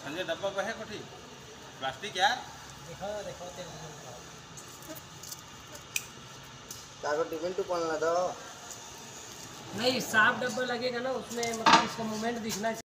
संजय डब्बा पे है कोठी प्लास्टिक यार देखो ताको टिफिन टू पलना दो नहीं साफ डब्बा लगेगा ना उसमें मतलब इसका मूवमेंट दिखना